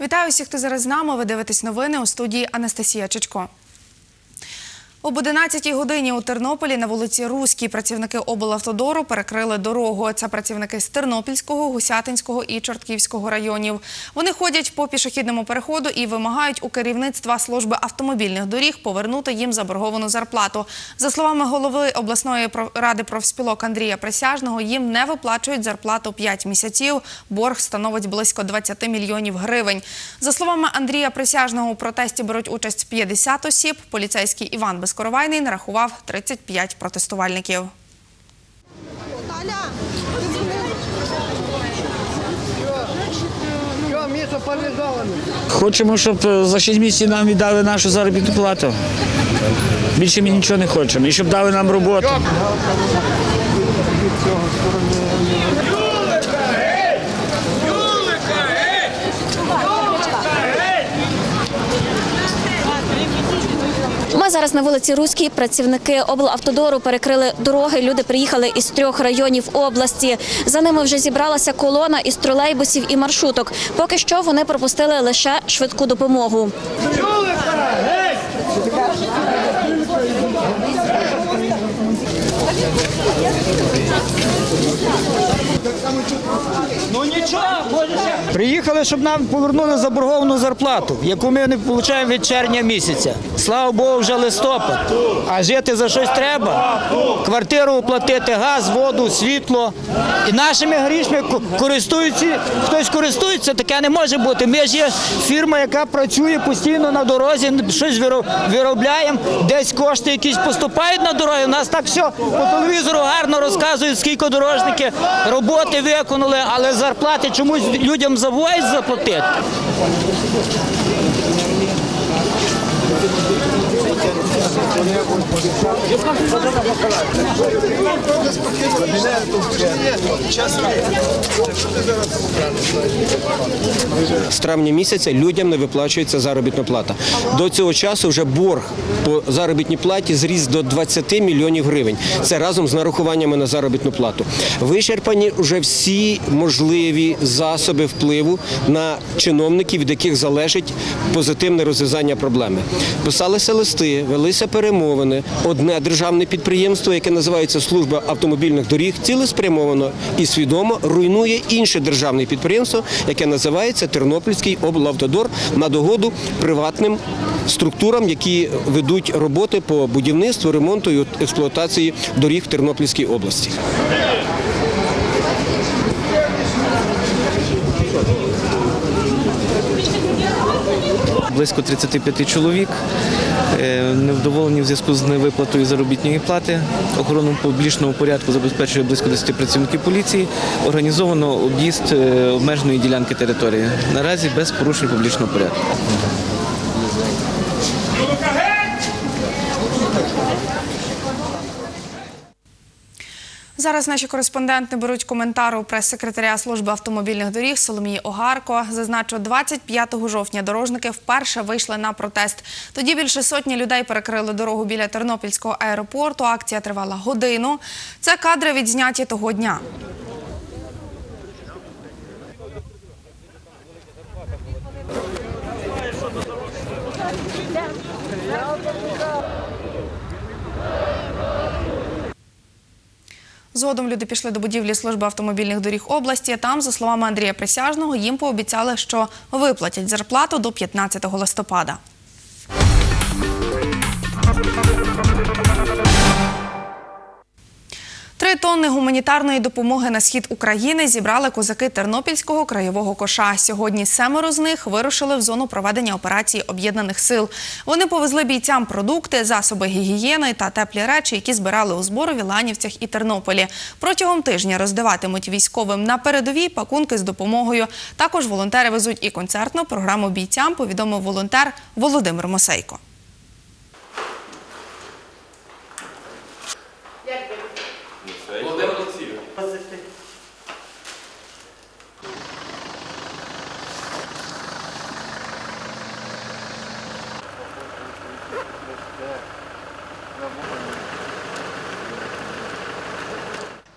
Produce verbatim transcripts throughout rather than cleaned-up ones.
Вітаю всіх, хто зараз з нами. Ви дивитесь новини, у студії Анастасія Чичко. Об одинадцятій годині у Тернополі на вулиці Руській працівники облавтодору перекрили дорогу. Це працівники з Тернопільського, Гусятинського і Чортківського районів. Вони ходять по пішохідному переходу і вимагають у керівництва служби автомобільних доріг повернути їм заборговану зарплату. За словами голови обласної ради профспілок Андрія Присяжного, їм не виплачують зарплату п'ять місяців. Борг становить близько двадцяти мільйонів гривень. За словами Андрія Присяжного, у протесті беруть участь п'ятдесят осіб. Поліцейський Іван Безкоровайний нарахував тридцять п'ять протестувальників. Хочемо, щоб за шість місяців нам віддали нашу заробітну плату. Більше ми нічого не хочемо. І щоб дали нам роботу. Ми зараз на вулиці Руській. Працівники облавтодору перекрили дороги. Люди приїхали із трьох районів області. За ними вже зібралася колона із тролейбусів і маршруток. Поки що вони пропустили лише швидку допомогу. Приїхали, щоб нам повернули заборговану зарплату, яку ми не отримуємо від червня місяця. Слава Богу, вже листопад. А жити за щось треба. Квартиру оплатити, газ, воду, світло. І нашими грішми користуються, хтось користується, таке не може бути. Ми ж є фірма, яка працює постійно на дорозі, щось виробляємо, десь кошти якісь поступають на дороги. У нас так все по телевізору гарно розказують, скільки дорожники роботи виконали, але зарплати чомусь людям забувають заплатити. З травня місяця людям не виплачується заробітна плата. До цього часу вже борг по заробітній платі зріс до двадцяти мільйонів гривень. Це разом з нарахуваннями на заробітну плату. Вичерпані вже всі можливі засоби впливу на чиновників, від яких залежить позитивне розв'язання проблеми. Писалися листи, велися перемовини. Одне державне підприємство, яке називається Служба автомобільних доріг, цілеспрямовано і свідомо руйнує інше державне підприємство, яке називається Тернопільський облавтодор, на догоду приватним структурам, які ведуть роботи по будівництву, ремонту і експлуатації доріг в Тернопільській області. Близько тридцяти п'яти чоловік невдоволені в зв'язку з невиплатою заробітної плати. Охорону публічного порядку забезпечує близько десяти працівників поліції. Організовано об'їзд обмеженої ділянки території. Наразі без порушень публічного порядку. Зараз наші кореспонденти беруть коментар у прес-секретаря Служби автомобільних доріг Соломії Огарко. Зазначу, двадцять п'ятого жовтня дорожники вперше вийшли на протест. Тоді більше сотні людей перекрили дорогу біля Тернопільського аеропорту. Акція тривала годину. Це кадри відзняті того дня. Згодом люди пішли до будівлі Служби автомобільних доріг області. Там, за словами Андрія Присяжного, їм пообіцяли, що виплатять зарплату до п'ятнадцятого листопада. Три тонни гуманітарної допомоги на схід України зібрали козаки Тернопільського краєвого коша. Сьогодні семеро з них вирушили в зону проведення операції Об'єднаних сил. Вони повезли бійцям продукти, засоби гігієни та теплі речі, які збирали у Зборові, Ланівцях і Тернополі. Протягом тижня роздаватимуть військовим на передовій пакунки з допомогою. Також волонтери везуть і концертну програму бійцям, повідомив волонтер Володимир Мосейко.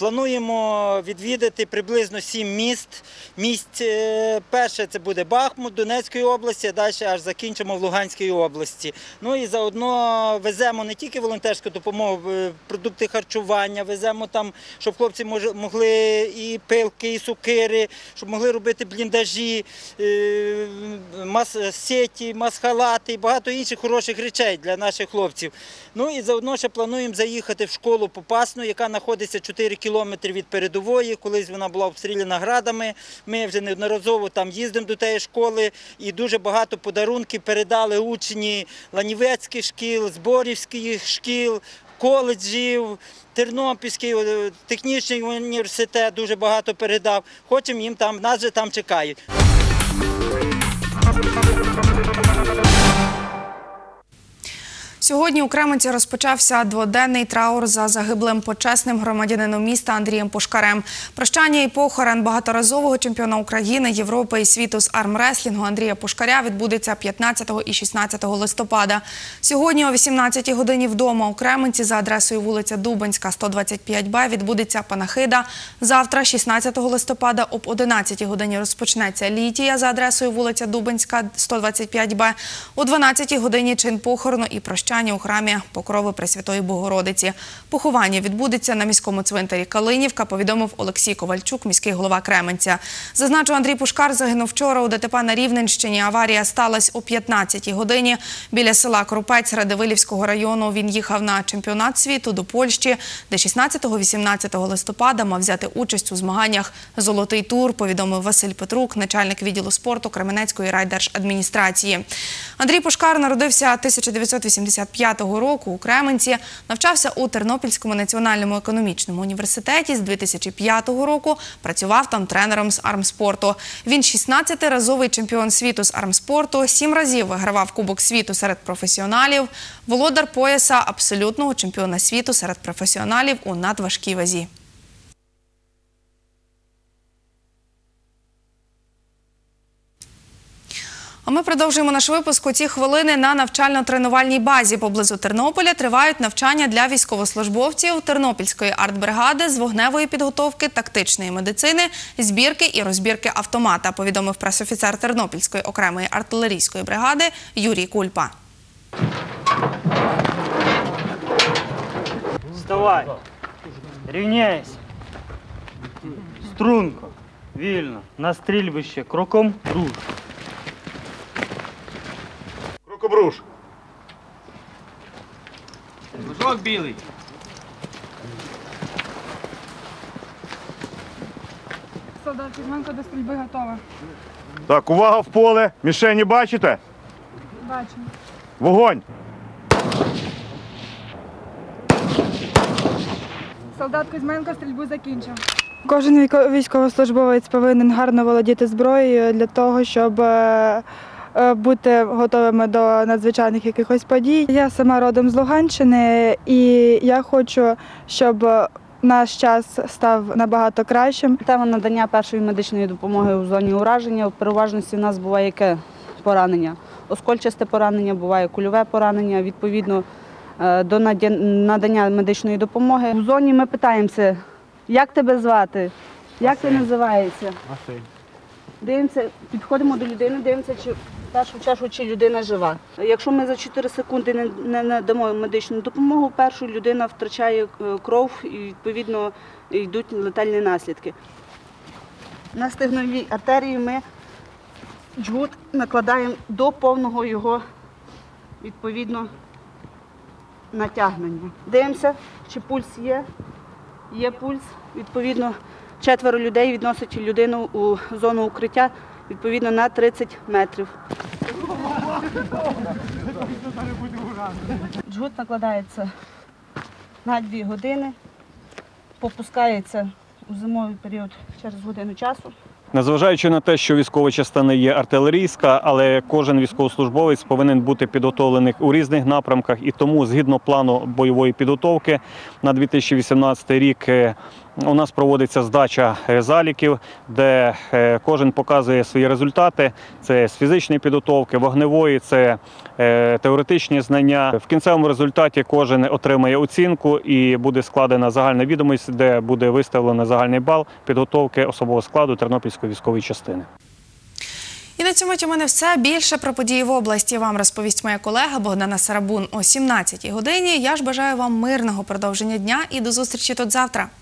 Плануємо відвідати приблизно сім міст. Місць е, перше це буде Бахмут Донецької області, а далі аж закінчимо в Луганській області. Ну і заодно веземо не тільки волонтерську допомогу, е, продукти харчування, веземо там, щоб хлопці мож- могли і пилки, і сокири, щоб могли робити бліндажі, е, мас-сеті, мас-халати і багато інших хороших речей для наших хлопців. Ну і заодно ще плануємо заїхати в школу Попасну, яка знаходиться чотири кілометри від передової. Колись вона була обстріляна градами. Ми вже неодноразово там їздимо до тієї школи і дуже багато подарунків передали учні Ланівецьких шкіл, Зборівських шкіл, коледжів, Тернопільський е, технічний університет дуже багато передав. Хочемо їм там, нас вже там чекають. Сьогодні у Кременці розпочався дводенний траур за загиблим почесним громадянином міста Андрієм Пушкарем. Прощання і похорон багаторазового чемпіона України, Європи і світу з армреслінгу Андрія Пушкаря відбудеться п'ятнадцятого і шістнадцятого листопада. Сьогодні о вісімнадцятій годині вдома у Кременці за адресою вулиця Дубенська, сто двадцять п'ять Б відбудеться панахида. Завтра, шістнадцятого листопада, об одинадцятій годині розпочнеться літія за адресою вулиця Дубенська, сто двадцять п'ять Б. О дванадцятій годині чин похорону і прощання у храмі Покрови Пресвятої Богородиці. Поховання відбудеться на міському цвинтарі Калинівка, повідомив Олексій Ковальчук, міський голова Кременця. Зазначу, Андрій Пушкар загинув вчора у ДТП на Рівненщині. Аварія сталася о п'ятнадцятій годині біля села Крупець Радивилівського району. Він їхав на чемпіонат світу до Польщі, де шістнадцятого-вісімнадцятого листопада мав взяти участь у змаганнях «Золотий тур», повідомив Василь Петрук, начальник відділу спорту Кременецької райдержадміністрації. Андрій Пушкар народився тисяча дев'ятсот вісімдесят п'ятого року у Кременці, навчався у Тернопільському національному економічному університеті. З дві тисячі п'ятого року працював там тренером з армспорту. Він шістнадцятиразовий чемпіон світу з армспорту, сім разів вигравав Кубок світу серед професіоналів, володар пояса абсолютного чемпіона світу серед професіоналів у надважкій вазі. А ми продовжуємо наш випуск. У ці хвилини на навчально-тренувальній базі поблизу Тернополя тривають навчання для військовослужбовців Тернопільської артбригади з вогневої підготовки, тактичної медицини, збірки і розбірки автомата, повідомив пресофіцер Тернопільської окремої артилерійської бригади Юрій Кульпа. Вставай, рівняйся, струнко, вільно, на стрільбище, кроком руш. Крокобруш. Жок білий. Солдат Кузьменко до стрільби готова. Так, увага в поле. Мішені бачите? Бачимо. Вогонь. Солдат Кузьменко стрільбу закінчив. Кожен військовослужбовець повинен гарно володіти зброєю для того, щоб е, е, бути готовими до надзвичайних якихось подій. Я сама родом з Луганщини і я хочу, щоб наш час став набагато кращим. Тема надання першої медичної допомоги у зоні ураження. В переважності у нас буває яке поранення? Оскольчасте поранення, буває кульове поранення. Відповідно до надання медичної допомоги. У зоні ми питаємося, як тебе звати, як ти називаєшся. Дивимося, підходимо до людини, дивимося, чи в першу чергу, чи людина жива. Якщо ми за чотири секунди не, не надамо медичну допомогу, першу людина втрачає кров і, відповідно, йдуть летальні наслідки. На стегновій артерії ми джгут накладаємо до повного його, відповідно, натягнення. Дивимося, чи пульс є. Є пульс. Відповідно, четверо людей відносять людину у зону укриття, відповідно, на тридцять метрів. Джгут накладається на дві години, попускається у зимовий період через годину часу. Незважаючи на те, що військова частина є артилерійська, але кожен військовослужбовець повинен бути підготовлений у різних напрямках. І тому, згідно плану бойової підготовки на дві тисячі вісімнадцятий рік, у нас проводиться здача е, заліків, де е, кожен показує свої результати. Це з фізичної підготовки, вогневої, це е, теоретичні знання. В кінцевому результаті кожен отримає оцінку і буде складена загальна відомість, де буде виставлено загальний бал підготовки особового складу Тернопільської військової частини. І на цьому у мене все. Більше про події в області вам розповість моя колега Богдана Сарабун о сімнадцятій годині. Я ж бажаю вам мирного продовження дня і до зустрічі тут завтра.